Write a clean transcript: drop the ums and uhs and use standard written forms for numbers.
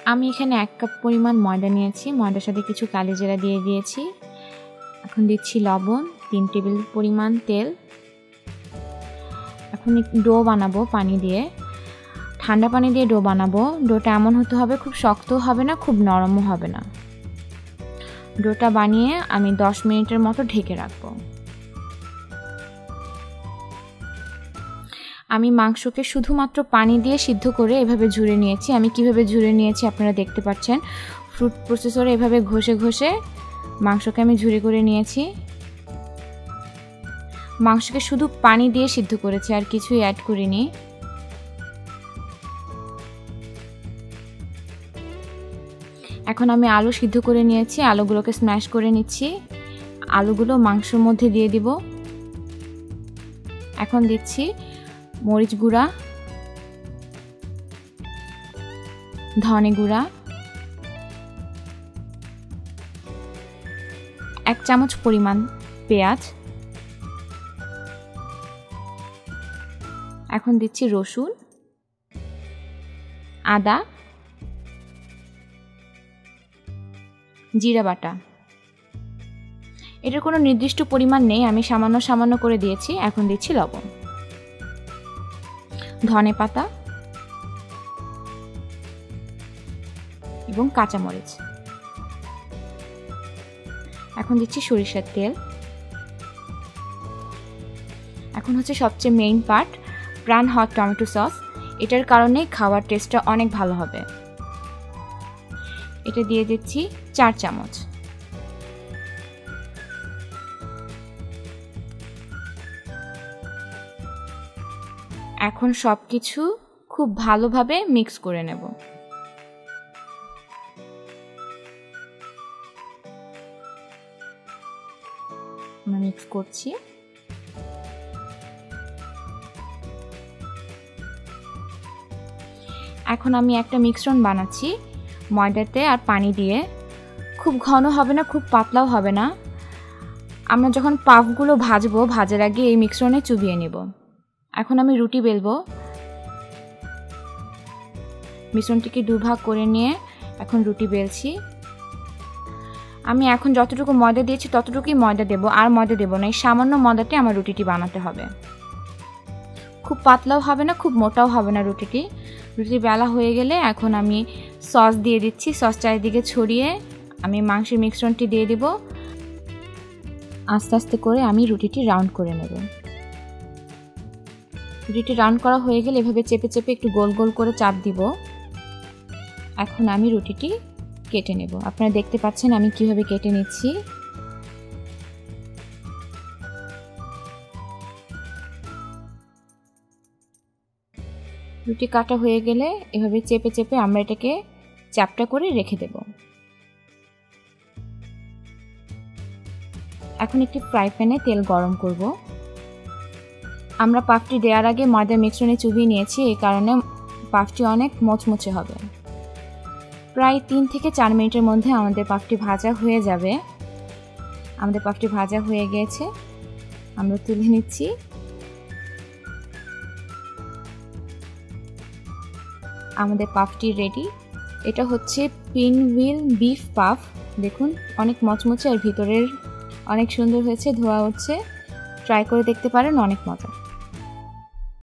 আমি এখানে 1 কাপ পরিমাণ ময়দা নিয়েছি, ময়দার সাথে কিছু কালি জিরা দিয়ে দিয়েছি। এখন দিচ্ছি লবণ, 3 টেবিল পরিমাণ তেল। এখন ডো বানাবো পানি দিয়ে, ঠান্ডা পানি দিয়ে ডো বানাবো। ডোটা এমন হতে হবে, খুব শক্তও হবে না, খুব নরমও হবে না। ডোটা বানিয়ে আমি 10 মিনিটের মতো ঢেকে রাখবো। আমি মাংসকে শুধুমাত্র পানি দিয়ে সিদ্ধ করে এভাবে ঝুরে নিয়েছি। আমি কিভাবে ঝুরে নিয়েছি আপনারা দেখতে পাচ্ছেন। ফুড প্রসেসরে এভাবে ঘষে ঘষে মাংসকে আমি ঝুরে করে নিয়েছি। মাংসকে শুধু পানি দিয়ে সিদ্ধ করেছি, আর কিছুই অ্যাড করিনি। এখন আমি আলু সিদ্ধ করে নিয়েছি, আলুগুলোকে স্ম্যাশ করে নিচ্ছি। আলুগুলো মাংসের মধ্যে দিয়ে দিব। এখন দিচ্ছি মরিচ গুঁড়া, ধনে গুঁড়া, 1 চামচ পরিমাণ পেঁয়াজ। এখন দিচ্ছি রসুন, আদা, জিরা বাটা। এটার কোনো নির্দিষ্ট পরিমাণ নেই, আমি সামান্য সামান্য করে দিয়েছি। এখন দিচ্ছি লবণ, ধনে পাতা এবং কাঁচামরিচ। এখন দিচ্ছি সরিষার তেল। এখন হচ্ছে সবচেয়ে main part, Pran hot tomato sauce. এটার কারণে খাওয়ার টেস্টটা অনেক ভালো হবে। এটা দিয়ে দিচ্ছি 4 চামচ। এখন সবকিছু খুব ভালোভাবে মিক্স করে নেব। আমি মিক্স করছি। এখন আমি একটা মিশ্রণ বানাচ্ছি ময়দাতে আর পানি দিয়ে। খুব ঘন হবে না, খুব পাতলাও হবে না। আমরা যখন পাফগুলো ভাজবো, ভাজার আগে এই মিশ্রণে চুবিয়ে নেব। এখন আমি রুটি বেলবো। মিশ্রণটিকে 2 ভাগ করে নিয়ে এখন রুটি বেলছি। আমি এখন যতটুকু ময়দা দিয়েছি ততটুকুই ময়দা দেব, আর ময়দা দেব না। এই সামান্য ময়দাতে আমার রুটিটি বানাতে হবে। খুব পাতলাও হবে না, খুব মোটাও হবে না রুটিটি। রুটি বেলা হয়ে গেলে এখন আমি সস দিয়ে দিচ্ছি। সস চারিদিকে ছড়িয়ে আমি মাংসের মিশ্রণটি দিয়ে দিব। আস্তে আস্তে করে আমি রুটিটি রাউন্ড করে নেব। রুটিটি রাউন্ড করা হয়ে গেলে এভাবে চেপে চেপে একটু গোল গোল করে চাপ দিব। এখন আমি রুটিটি কেটে নেব। আপনারা দেখতে পাচ্ছেন আমি কিভাবে কেটে নিচ্ছি। রুটি কাটা হয়ে গেলে এভাবে চেপে চেপে আমরা এটাকে চ্যাপটা করে রেখে দেব। এখন একটি ফ্রাই প্যানে তেল গরম করব। আমরা পাফটি দেওয়ার আগে ময়দা মিশ্রণে চুবিয়ে নিয়েছি, এই কারণে পাফটি অনেক মচমচে হবে। প্রায় 3 থেকে 4 মিনিটের মধ্যে আমাদের পাফটি ভাজা হয়ে যাবে। আমাদের পাফটি ভাজা হয়ে গিয়েছে, আমরা তুলে নিচ্ছি। আমাদের পাফটি রেডি। এটা হচ্ছে পিনহুইল বিফ পাফ। দেখুন অনেক মচমচে আর ভিতরের অনেক সুন্দর হয়েছে, ধোয়া উঠছে। ট্রাই করে দেখতে পারেন, অনেক মজা।